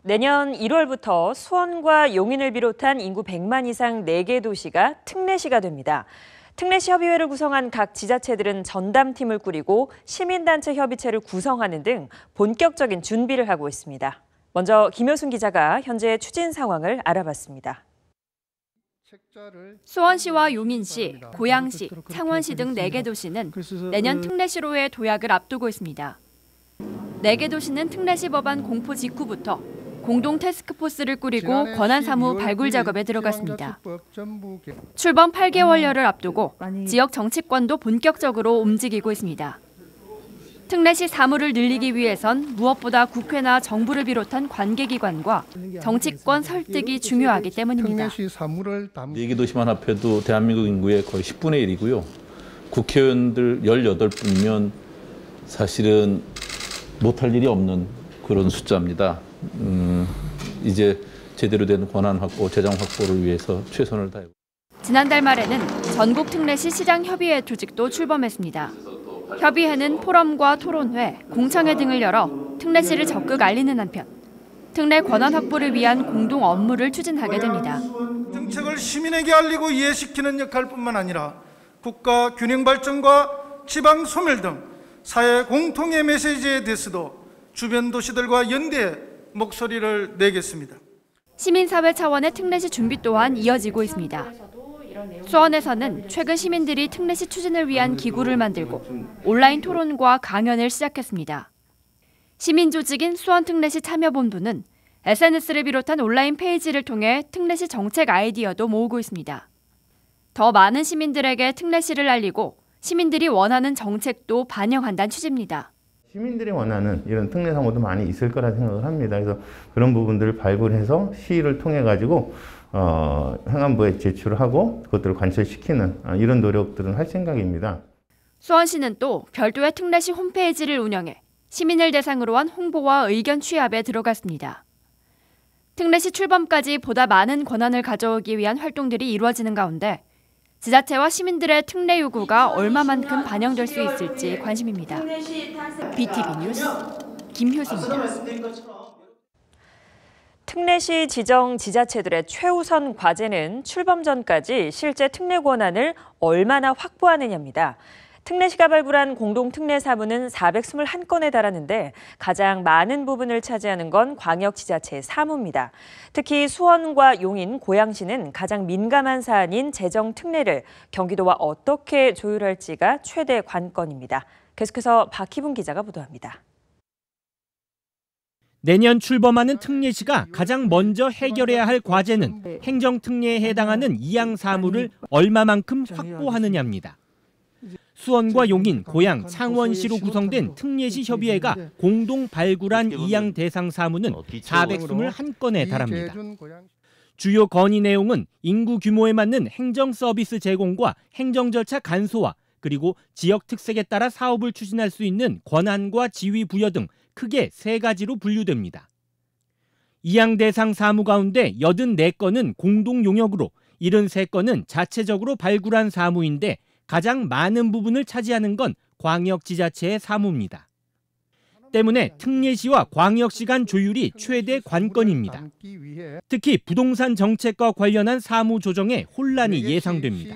내년 1월부터 수원과 용인을 비롯한 인구 100만 이상 4개 도시가 특례시가 됩니다. 특례시 협의회를 구성한 각 지자체들은 전담팀을 꾸리고 시민단체 협의체를 구성하는 등 본격적인 준비를 하고 있습니다. 먼저 김효순 기자가 현재 추진 상황을 알아봤습니다. 수원시와 용인시, 고양시, 창원시 등 4개 도시는 내년 특례시로의 도약을 앞두고 있습니다. 4개 도시는 특례시 법안 공포 직후부터 공동 태스크포스를 꾸리고 권한 사무 발굴 작업에 들어갔습니다. 출범 8개월여를 앞두고 지역 정치권도 본격적으로 움직이고 있습니다. 특례시 사무를 늘리기 위해선 무엇보다 국회나 정부를 비롯한 관계기관과 정치권 설득이 중요하기 때문입니다. 4개 도시만 합해도 대한민국 인구의 거의 10분의 1이고요. 국회의원들 18분이면 사실은 못할 일이 없는 그런 숫자입니다. 이제 제대로 된 권한 확보, 재정 확보를 위해서 최선을 다하고. 지난달 말에는 전국 특례시 시장협의회 조직도 출범했습니다. 협의회는 포럼과 토론회, 공청회 등을 열어 특례시를 적극 알리는 한편 특례 권한 확보를 위한 공동 업무를 추진하게 됩니다. 정책을 시민에게 알리고 이해시키는 역할뿐만 아니라 국가 균형 발전과 지방 소멸 등 사회 공통의 메시지에 대해서도 주변 도시들과 연대해 목소리를 내겠습니다. 시민사회 차원의 특례시 준비 또한 이어지고 있습니다. 수원에서는 최근 시민들이 특례시 추진을 위한 기구를 만들고 온라인 토론과 강연을 시작했습니다. 시민조직인 수원특례시 참여본부는 SNS를 비롯한 온라인 페이지를 통해 특례시 정책 아이디어도 모으고 있습니다. 더 많은 시민들에게 특례시를 알리고 시민들이 원하는 정책도 반영한다는 취지입니다. 시민들이 원하는 이런 특례 사무도 많이 있을 거라 생각을 합니다. 그래서 그런 부분들을 발굴해서 시의를 통해 가지고 행안부에 제출하고 그것들을 관철시키는 이런 노력들은 할 생각입니다. 수원시는 또 별도의 특례시 홈페이지를 운영해 시민을 대상으로 한 홍보와 의견 취합에 들어갔습니다. 특례시 출범까지 보다 많은 권한을 가져오기 위한 활동들이 이루어지는 가운데 지자체와 시민들의 특례 요구가 얼마만큼 반영될 수 있을지 관심입니다. BTV 뉴스 김효수입니다. 특례시 지정 지자체들의 최우선 과제는 출범 전까지 실제 특례 권한을 얼마나 확보하느냐입니다. 특례시가 발굴한 공동특례사무는 421건에 달하는데 가장 많은 부분을 차지하는 건 광역지자체 사무입니다. 특히 수원과 용인, 고양시는 가장 민감한 사안인 재정특례를 경기도와 어떻게 조율할지가 최대 관건입니다. 계속해서 박희분 기자가 보도합니다. 내년 출범하는 특례시가 가장 먼저 해결해야 할 과제는 행정특례에 해당하는 이양 사무를 얼마만큼 확보하느냐입니다. 수원과 용인, 고양, 창원시로 구성된 특례시 협의회가 공동 발굴한 이양 대상 사무는 421건에 달합니다. 주요 건의 내용은 인구 규모에 맞는 행정 서비스 제공과 행정 절차 간소화, 그리고 지역 특색에 따라 사업을 추진할 수 있는 권한과 지위 부여 등 크게 3가지로 분류됩니다. 이양 대상 사무 가운데 84건은 공동 용역으로 73건은 자체적으로 발굴한 사무인데 가장 많은 부분을 차지하는 건 광역지자체의 사무입니다. 때문에 특례시와 광역시 간 조율이 최대 관건입니다. 특히 부동산 정책과 관련한 사무 조정에 혼란이 예상됩니다.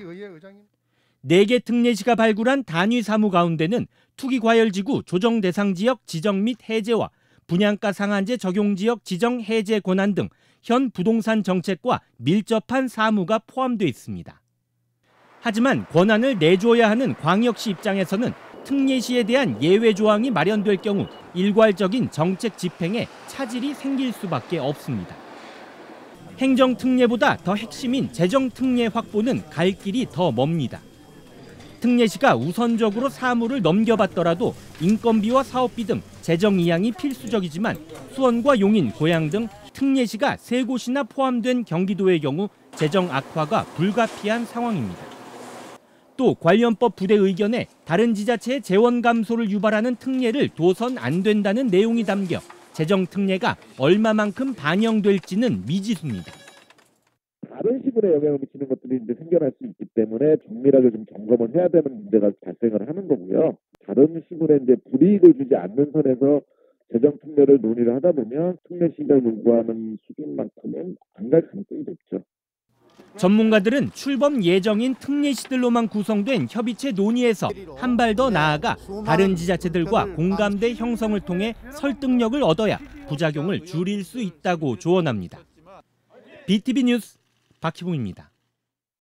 4개 특례시가 발굴한 단위 사무 가운데는 투기과열지구 조정 대상 지역 지정 및 해제와 분양가 상한제 적용 지역 지정 해제 권한 등 현 부동산 정책과 밀접한 사무가 포함되어 있습니다. 하지만 권한을 내줘야 하는 광역시 입장에서는 특례시에 대한 예외 조항이 마련될 경우 일괄적인 정책 집행에 차질이 생길 수밖에 없습니다. 행정특례보다 더 핵심인 재정특례 확보는 갈 길이 더 멉니다. 특례시가 우선적으로 사무를 넘겨받더라도 인건비와 사업비 등 재정 이양이 필수적이지만 수원과 용인, 고양 등 특례시가 3곳이나 포함된 경기도의 경우 재정 악화가 불가피한 상황입니다. 또 관련법 부대 의견에 다른 지자체의 재원 감소를 유발하는 특례를 둬선 안 된다는 내용이 담겨 재정 특례가 얼마만큼 반영될지는 미지수입니다. 다른 시군에 영향을 미치는 것들이 이제 생겨날 수 있기 때문에 정밀하게 좀 점검을 해야 되는 문제가 발생을 하는 거고요. 다른 시군에 이제 불이익을 주지 않는 선에서 재정 특례를 논의를 하다 보면 특례시가 요구하는 수준만큼은 안 갈 가능성이 높죠. 전문가들은 출범 예정인 특례시들로만 구성된 협의체 논의에서 한 발 더 나아가 다른 지자체들과 공감대 형성을 통해 설득력을 얻어야 부작용을 줄일 수 있다고 조언합니다. BTV 뉴스 박희봉입니다.